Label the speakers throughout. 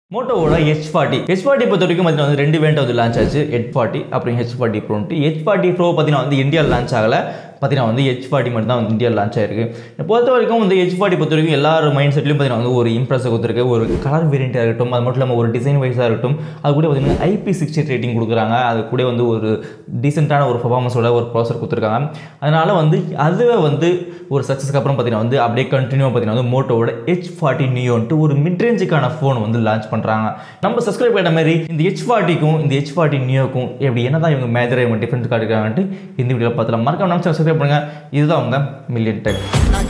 Speaker 1: Moto H40 பொறுத்த வரைக்கும் பாத்தீங்கன்னா வந்து ரெண்டு வேரியன்ட் வந்து லான்ச் ஆச்சு H40 அப்புறம் H40 Pro H40 Pro பாத்தீங்கன்னா வந்து இந்தியா லான்ச் ஆகல பாத்தீங்கன்னா வந்து H40 மட்டும் தான் வந்து இந்தியா லான்ச் ஆயிருக்கு பொறுத்த வரைக்கும் வந்து H40 பொறுத்த வரைக்கும் எல்லாரும் மைண்ட் செட்லயும் பாத்தீங்கன்னா வந்து ஒரு இம்ப்ரெஸ் கொடுத்திருக்கு ஒரு கலர் வேரியன்ட்டா இருக்கட்டும் அது மட்டும் இல்லாம ஒரு டிசைன் வைஸா இருக்கட்டும் அது கூட பாத்தீங்கன்னா IP60 ரேட்டிங் கொடுக்குறாங்க அது கூட வந்து ஒரு டீசென்ட்டான ஒரு பெர்ஃபார்மன்ஸோட ஒரு ப்ராசஸர் கொடுத்திருக்காங்க அதனால வந்து அதுவே வந்து ஒரு சக்சஸ்க்கு அப்புறம் பாத்தீங்கன்னா வந்து அப்படியே கண்டினியூவா பாத்தீங்கன்னா வந்து மோட்டோவோட H40 Neo ஒரு மிட் ரேஞ்சுக்கான ஃபோன் வந்து லான்ச் பண்றாங்க நம்ம சப்ஸ்கிரைப் பண்ண மாதிரி இந்த H40 க்கும் இந்த H40 Neo க்கும் எப்படி என்னதான் இவங்க மேஜரா இவங்க டிஃபரன்ஸ் காட்டுறாங்கன்னு இந்த வீடியோல பார்த்தலாம் மறக்காம நம்ம சப்ஸ்கிரைப் பண்ணுங்க இதுதான் உங்க மில்லியன் டெக்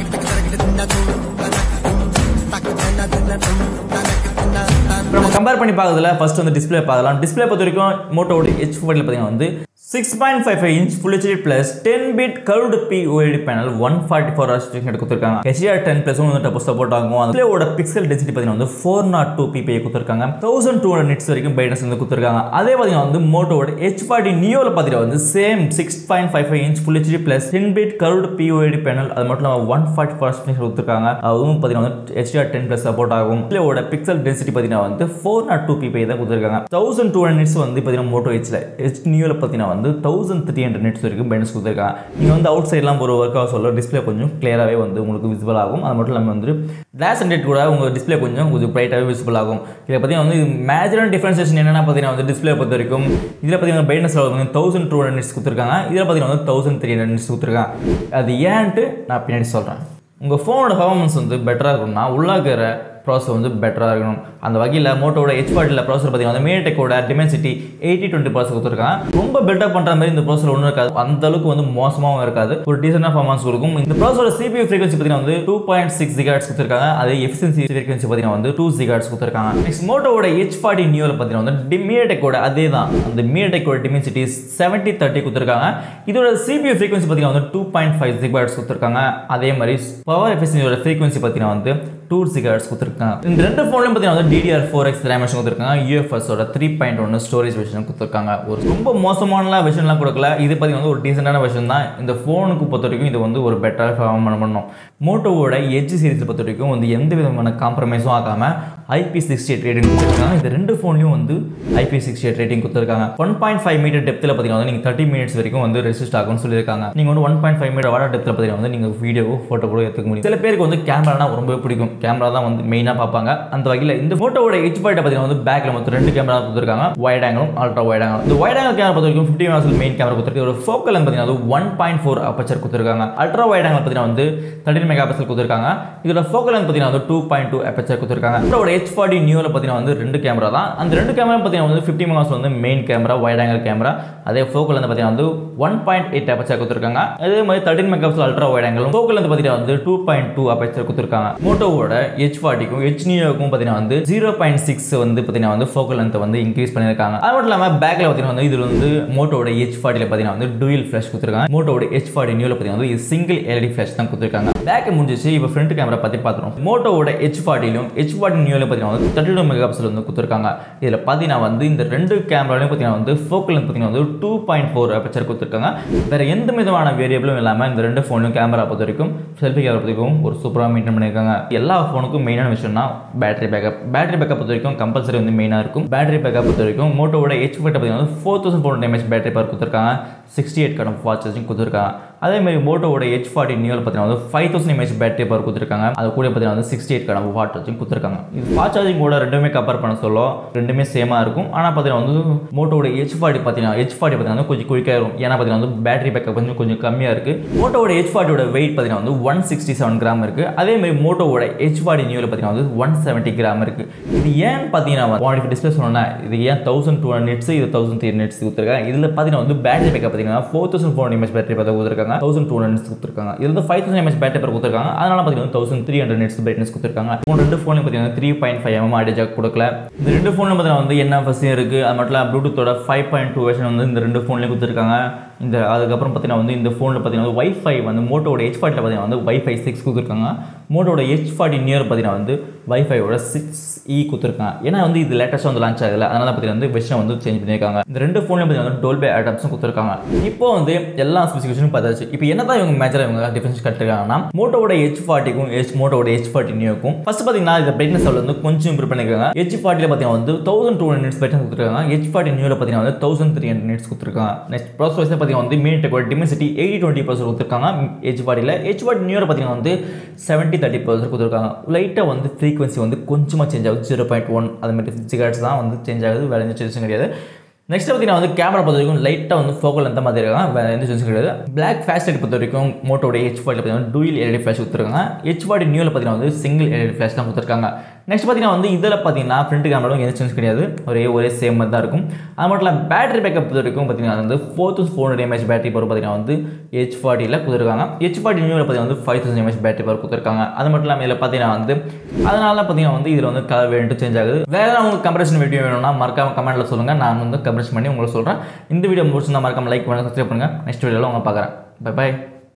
Speaker 1: நம்ம கம்பேர் பண்ணி பார்க்கிறதுல ஃபர்ஸ்ட் வந்து டிஸ்ப்ளே பார்க்கலாம் டிஸ்ப்ளே பொறுத்த வரைக்கும் மோட்டோவோட H40 ல பாத்தீங்கன்னா வந்து 6.55 inch Full HD Plus 10-bit curved POLED panel 144 Hz refresh rate கொடுத்திருக்காங்க HDR10 Plus வந்து சப்போர்ட் ஆகும் டிஸ்ப்ளேவோட பிக்சல் டென்சிட்டி பாத்தீங்கன்னா வந்து 402 ppi கொடுத்திருக்காங்க 1200 nits வரைக்கும் பிரைட்னஸ் வந்து கொடுத்திருக்காங்க அதே பாத்தீங்கன்னா வந்து மோட்டோவோட H40 Neo ல பாத்தீங்கன்னா வந்து same 6.55 inch Full HD Plus 10-bit curved POLED panel அது மட்டும் இல்லாம 144 Hz refresh rate கொடுத்திருக்காங்க அதுவும் பாத்தீங்கன்னா வந்து HDR10 Plus சப்போர்ட் ஆகும் டிஸ்ப்ளேவோட பிக்சல் டென்சிட்டி பாத்தீங்கன்னா வந்து 402 ppi தான் கொடுத்திருக்காங்க 1200 nits வந்து பாத்தீங்கன்னா மோட்டோ H Neo ல பாத்தீங்கன்னா 1300 nits வரைக்கும் பிரைட்னஸ் கொடுத்திருக்காங்க நீங்க வந்து அவுட் சைடுலாம் ஒரு வர்க் ஆக சொல்ல டிஸ்ப்ளே கொஞ்சம் கிளியராவே வந்து உங்களுக்கு விசிபிள் ஆகும் அது மட்டும் இல்லாம வந்து கிளாஸ் அண்டட் கூட உங்க டிஸ்ப்ளே கொஞ்சம் பிரைட்டாவே விசிபிள் ஆகும் இத பாத்தீங்கன்னா வந்து மேஜரான டிஃபரன்சியேஷன் என்னன்னா பாத்தீங்கன்னா வந்து டிஸ்ப்ளே பொறுத்த வரைக்கும் இதுல பாத்தீங்கன்னா பிரைட்னஸ் வந்து 1200 nits கொடுத்திருக்காங்க இதுல பாத்தீங்கன்னா வந்து 1300 nits கொடுத்திருக்காங்க அது ஏன்ட்டு நான் பின்னாடி சொல்றேன் உங்க ஃபோனோட பெர்ஃபார்மன்ஸ் வந்து பெட்டரா இருக்கும்னா உள்ள இருக்கிற ப்ராசஸர் வந்து பெட்டராக இருக்கணும் அந்த வகையில் மோட்டோவோட H40 ப்ராசஸர் பார்த்தீங்கன்னா மீடியாடெக்கோட டிமென்சிட்டி 8020 ப்ராசஸர் கொடுத்துருக்காங்க ரொம்ப பில்டப் பண்ணுற மாதிரி இந்த ப்ராசஸர் ஒன்றும் இருக்காது அந்த அளவுக்கு வந்து மோசமாகவும் இருக்காது ஒரு டீசென்டாக பர்ஃபார்மன்ஸ் கொடுக்கும் இந்த ப்ராசஸோட CPU ஃப்ரீக்வன்சி பார்த்தீங்கன்னா வந்து 2.6 GHz கொடுத்துருக்காங்க அதே எஃபிஷியன்சி ஃப்ரீக்வன்சி பார்த்தீங்கன்னா வந்து 2 GHz கொடுத்துருக்காங்க நெக்ஸ்ட் மோட்டோவோட H40 Neo பார்த்தீங்கன்னா வந்து மீடியாடெக்கோட அதே தான் அந்த மீடியாடெக்கோட டிமென்சிட்டி 7030 கொடுத்துருக்காங்க இதோட CPU ஃப்ரீக்வன்சி பார்த்தீங்கன்னா வந்து 2.5 GHz கொடுத்துருக்காங்க அதே மாதிரி பவர் எஃபிஷியன்சியோட ஃப்ரீக்வன்சி பார்த்தீங்கன்னா வந்து 2 GHz கொடுத்துருக்காங்க இந்த ரெண்டு ஃபோன்லயும் பார்த்தீங்கன்னா DDR4X RAM கொடுத்துருக்காங்க UFS ஓட 3.1 ஸ்டோரேஜ் வெர்ஷன் கொடுத்துருக்காங்க ஒரு ரொம்ப மோசமான வெர்ஷன்லாம் கொடுக்கல இது பார்த்தீங்கன்னா ஒரு டீசென்டான வெர்ஷன் தான் இந்த ஃபோனுக்கு பொறுத்த வரைக்கும் இது வந்து ஒரு பெட்டராக பெர்ஃபார்ம் பண்ணணும் மோட்டோவோட எட்ஜ் சீரிஸ் பொறுத்த வரைக்கும் வந்து எந்த விதமான காம்ப்ரமைஸும் ஆகாம IP68 ரேட்டிங் கொடுத்துருக்காங்க இந்த ரெண்டு ஃபோன்லையும் வந்து IP68 ரேட்டிங் கொடுத்துருக்காங்க 1.5 மீட்டர் டெப்த்தில் பார்த்தீங்கன்னா நீங்கள் 30 minutes வரைக்கும் வந்து ரெசிஸ்ட் ஆகும்னு சொல்லியிருக்காங்க நீங்கள் வந்து 1.5 மீட்டர் வாட்டர் டெப்த்தில் பார்த்தீங்கன்னா வந்து நீங்கள் வீடியோ ஃபோட்டோ கூட எடுத்துக்க முடியும் சில பேருக்கு வந்து கேமரானா ரொம்ப பிடிக்கும் கேமரா தான் வந்து மெயினாக பார்ப்பாங்க அந்த வகையில் இந்த ஃபோட்டோவோட H40 பார்த்தீங்கன்னா வந்து பேக்கில் மொத்தம் ரெண்டு கேமரா கொடுத்துருக்காங்க வைட் ஆங்கிளும் அல்ட்ரா வைட் ஆங்கிள் இந்த வைட் ஆங்கிள் கேமரா பொறுத்த வரைக்கும் 50 மெகாபிக்சல் மெயின் கேமரா கொடுத்துருக்கு ஒரு ஃபோக்கல் பார்த்தீங்கன்னா 1.4 அப்பச்சர் கொடுத்துருக்காங்க அல்ட்ரா வைட் ஆங்கிள் பார்த்தீங்கன்னா வந்து 13 மெகாபிக்சல் கொடுத்துருக்காங்க இதோட ஃபோக்கல் பார்த்தீங்கன்னா வந்து 2.2 அப்பச்சர் கொடுத்துருக்காங்க இதோட H40 Neo பார்த்தீங்கன்னா வந்து ரெண்டு கேமரா தான் அந்த ரெண்டு கேமரா பார்த்தீங்கன்னா வந்து 50 மெகாபிக்சல் வந்து main camera wide angle camera அதே ஃபோக்கல் பார்த்தீங்கன்னா வந்து 1.8 அப்பச்சர் கொடுத்துருக்காங்க அதே மாதிரி 13 megapixel ultra wide angle focal பார்த்தீங்கன்னா வந்து 2.2 அப்பச்சர் கொடுத்துருக்காங்க மோட்டோவோட H40 க்கும் H Neo க்கும் பார்த்தீங்கன்னா வந்து 0.6 வந்து பார்த்தீங்கன்னா வந்து ஃபோக்கல் லென்த் வந்து இன்க்ரீஸ் பண்ணிருக்காங்க அது மட்டும் இல்லாம பேக்ல பார்த்தீங்கன்னா வந்து இதுல வந்து மோட்டோவோட H40 ல பார்த்தீங்கன்னா வந்து டூயல் ஃபிளாஷ் கொடுத்துருக்காங்க மோட்டோவோட H40 Neo ல பார்த்தீங்கன்னா வந்து சிங்கிள் LED ஃபிளாஷ் தான் கொடுத்துருக்காங்க பேக் முடிஞ்சிச்சு இப்போ ஃப்ரண்ட் கேமரா பத்தி பார்த்துறோம் மோட்டோவோட H40 லும் H40 Neo ல பார்த்தீங்கன்னா வந்து 32 மெகாபிக்சல் வந்து கொடுத்துருக்காங்க இதுல பார்த்தீங்கன்னா வந்து இந்த ரெண்டு கேமராலையும் பார்த்தீங்கன்னா வந்து ஃபோக்கல் லென்த் பார்த்தீங்கன்னா வந்து 2.4 அப்பச்சர் கொடுத்துருக்காங்க வேற எந்த விதமான வேரியபிளும் இல்லாம இந்த ரெண்டு ஃபோன்லையும் கேமரா பொறுத்த வரைக்கும் செல்ஃபி கேமரா பொறுத்த ஒரு சூப்பரா மெயின்டைன் பண்ணிருக்காங்க எல்லா ஃபோனுக்கும் மெயினான விஷயம்னா பேட்டரி பேக்கப் பொறுத்த வரைக்கும் கம்பல்சரி வந்து மெயினா இருக்கும் பேட்டரி பேக்கப் பொறுத்த வரைக்கும் மோட்டோவோட H40 பார்த்தீங்கன்னா 4400 mAh பேட்டரி பவர் கொடுத்துருக்காங்க 68 கடம் ஃபாஸ்ட் சார்ஜிங் கொடுத்துருக்காங்க அதே மாதிரி மோட்டோவோட H40 Neo பார்த்தீங்கன்னா வந்து 5000 mAh பேட்டரி பவர் கொடுத்துருக்காங்க அது கூட பார்த்தீங்கன்னா வந்து 68 கடம் ஃபாஸ்ட் சார்ஜிங் கொடுத்துருக்காங்க இது ஃபாஸ்ட் சார்ஜிங் கூட ரெண்டுமே கம்பேர் பண்ண சொல்ல ரெண்டுமே சேமா இருக்கும் ஆனா பார்த்தீங்கன்னா வந்து மோட்டோவோட H40 பார்த்தீங்கன்னா கொஞ்சம் குயிக்கா இருக்கும் ஏன்னா பார்த்தீங்கன்னா வந்து பேட்டரி பேக்கப் கொஞ்சம் கம்மியா இருக்கு மோட்டோவோட H40 ஓட வெயிட் பார்த்தீங்கன்னா வந்து 167 கிராம் இருக்கு அதே மாதிரி மோட்டோவோட H40 Neo பார்த்தீங்கன்னா வந்து 170 கிராம் இருக்கு இது ஏன் பார்த்தீங்கன்னா டிஸ்பிளே சொன்னா இது ஏன் 1200 nits இது 1300 nits கொடுத்துருக்காங்க இதுல பார்த்தீங்கன்னா வந்து பேட்டரி பேக்கப் பார்த்தீங்கன்னா 4400 mAh பேட்டரி பவர் கொடுத்துருக்காங்க 1200 nits கொடுத்துருக்காங்க இது வந்து 5000 mAh பேட்டரி பவர் கொடுத்துருக்காங்க அதனால பார்த்தீங்கன்னா 1300 nits பிரைட்னஸ் கொடுத்துருக்காங்க ரெண்டு ஃபோன்ல பார்த்தீங்கன்னா 3.5 mm ஆடியோ ஜாக் கொடுக்கல இந்த ரெண்டு ஃபோன்ல பார்த்தீங்கன்னா வந்து NFC இருக்கு அது மட்டும் இல்லாம ப்ளூடூத்தோட 5.2 வெர்ஷன் வந்து இந்த ரெண்டு ஃபோன்லயும் கொடுத்துருக்காங்க இந்த அதுக்கப்புறம் பார்த்தீங்கன்னா வந்து இந்த ஃபோனில் பார்த்தீங்கன்னா வைஃபை வந்து மோட்டோவோட H40 பார்த்தீங்கன்னா வந்து வைஃபை 6 கொடுத்துருக்காங்க மோட்டோவோட H40 Neo பார்த்தீங்கன்னா வந்து வைஃபையோட 6E கொடுத்துருக்காங்க. ஏன்னா வந்து இது லேட்டஸ்ட்டாக வந்து லான்ச் ஆகல, அதனால பார்த்தீங்கன்னா வந்து வெர்ஷன் வந்து சேஞ்ச் பண்ணியிருக்காங்க. இந்த ரெண்டு ஃபோன்லையும் பார்த்தீங்கன்னா வந்து டோல்பி அடாப்டர்ஸும் கொடுத்துருக்காங்க. இப்போ வந்து எல்லா ஸ்பெசிஃபிகேஷனும் பார்த்தாச்சு. இப்போ என்ன தான் இவங்க மேஜராக இவங்க டிஃபரன்ஸ் கட்டுருக்காங்கன்னா மோட்டோவோட H40க்கும் மோட்டோவோட H40 நியூக்கும் ஃபர்ஸ்ட் பார்த்தீங்கன்னா இந்த பிரைட்னஸ் லெவல் வந்து கொஞ்சம் இம்ப்ரூவ் பண்ணிருக்காங்க. H40ல பார்த்தீங்கன்னா வந்து 1200 நிட்ஸ் பிரைட்னஸ் கொடுத்துருக்காங்க. H40 நியூல பார்த்தீங்கன்னா வந்து 1300 நிட்ஸ் கொடுத்துருக்காங்க. நெக்ஸ்ட் ப்ராசஸர் பார்த்தீங்கன்னா வந்து மீடியாடெக்கோட டிமென்சிட்டி 8020 ப்ராசஸர் கொடுத்துருக்காங்க. H40ல H40 நியூல பார்த்தீங்கன்னா வந்து 7030 ப்ராசஸர் கொடுத்துருக்காங்க. லைட்டாக வந்து ஃப்ரீக்வன்சி வந்து கொஞ்சமாக சேஞ்ச் ஆகுது, 0.1 அது மாதிரி ஜிகாட்ஸ் தான் வந்து சேஞ்ச் ஆகுது, வேறு எந்த சேஞ்சும் கிடையாது. நெக்ஸ்ட் பார்த்தீங்கன்னா வந்து கேமரா பொறுத்த வரைக்கும் லைட்டாக வந்து ஃபோக்கல் அந்த மாதிரி இருக்காங்க, வேறு எந்த சேஞ்சும் கிடையாது. பிளாக் ஃபிளாஷ் லைட் பொறுத்த வரைக்கும் மோட்டோட H40 பார்த்தீங்கன்னா டூயல் எல்இடி ஃபிளாஷ் கொடுத்துருக்காங்க. H40 நியூவில் பார்த்தீங்கன்னா வந்து சிங்கிள் எல்இடி ஃபிளாஷ் தான் கொடுத்துருக்காங்க. நெக்ஸ்ட் பார்த்தீங்கன்னா வந்து இதில் பார்த்தீங்கன்னா ஃப்ரண்ட் கேமராவும் எந்த சேஞ்ச் கிடையாது, ஒரே சேம் மாதிரி தான் இருக்கும். அது மட்டும் இல்லாமல் பேட்டரி பேக்கப் பொறுத்த வரைக்கும் பார்த்தீங்கன்னா வந்து 4400 mAh பேட்டரி பவர் பார்த்தீங்கன்னா வந்து H40ல கொடுத்துருக்காங்க. H40 நியூவில் பார்த்தீங்கன்னா வந்து 5000 mAh பேட்டரி பவர் கொடுத்துருக்காங்க. அது மட்டும் இல்லாமல் இதில் பார்த்தீங்கன்னா வந்து அதனால பார்த்தீங்கன்னா வந்து இதில் வந்து கலர் வேரியன்ட் சேஞ்ச் ஆகுது. வேறு உங்களுக்கு கம்பேரிசன் வீடியோ வேணும்னா மறக்காம கமெண்ட்டில் சொல்லுங்கள், நான் வந்து கம்பேரிசன் பண்ணி உங்களுக்கு சொல்கிறேன். இந்த வீடியோ முடிச்சுருந்தா மறக்காம லைக் பண்ணுங்கள், சப்ஸ்கிரைப் பண்ணுங்கள். நெக்ஸ்ட் வீடியோவில் உங்களை பார்க்குறேன். பை.